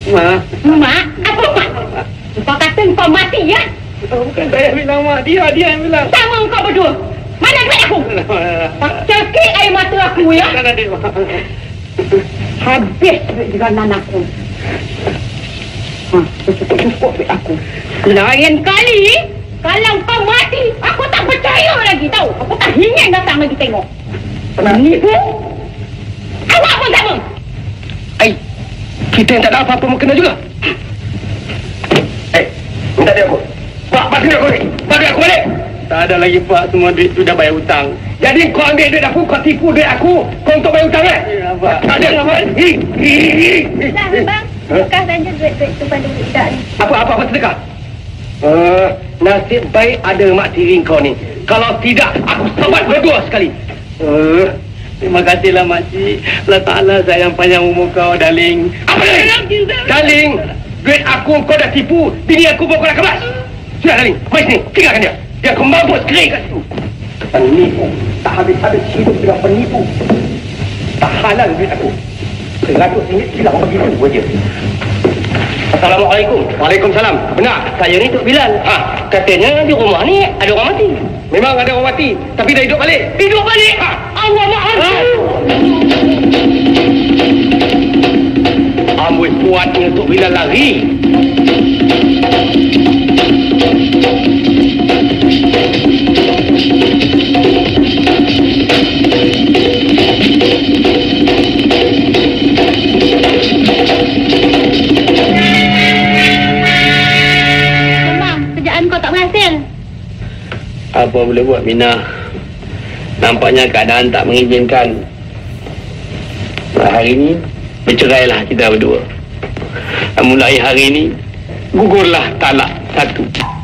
Mak. Mak? Apa mak? Kau kata kau mati ya? Bukan saya bilang mak, dia yang bilang. Sama kau berdua. Mana duit aku? Cekik air mata aku ya. Tak ada mak. Habis duit dengan aku. Cukup duit aku. Lain kali, kalau kau mati, aku tak percaya lagi tahu. Aku tak ingin datang lagi tengok. Penipu? Awak pun sama. Kita yang tak ada apa-apa mengena juga. Minta dia aku. Pak, bagi aku ni. Bagi aku balik. Tak ada lagi Pak, semua duit tu dah bayar hutang. Jadi kau ambil duit aku, kau tipu duit aku, kau untuk bayar hutang kan? Ya, Pak. Tak ada. Dah, bang. Sedekah saja duit-duit tu pada budak ni. Apa sedekah? Nasib baik ada mak tiri kau ni. Kalau tidak, aku sabat berdua sekali. Terima kasihlah makcik. Allah Ta'ala sayang panjang umur kau, darling. Apa darling? Darling, duit aku kau dah tipu. Bini aku bawa kau dah kebas. Sudah darling, mari sini. Tinggalkan dia. Dia akan mampus kering kat situ. Penipu. Tak habis-habis hidup dengan penipu. Tak halal duit aku. RM100 silam begitu saja. Assalamualaikum. Waalaikumsalam. Benar, saya ni Tok Bilal. Katanya di rumah ni ada orang mati. Memang ada orang mati, tapi dah hidup balik. Hidup balik? Allah maaf. Amboi kuatnya Tok Bilal lari. Apa boleh buat Mina? Nampaknya keadaan tak mengizinkan. Hari ini bercerailah kita berdua. Mulai hari ini gugurlah talak 1.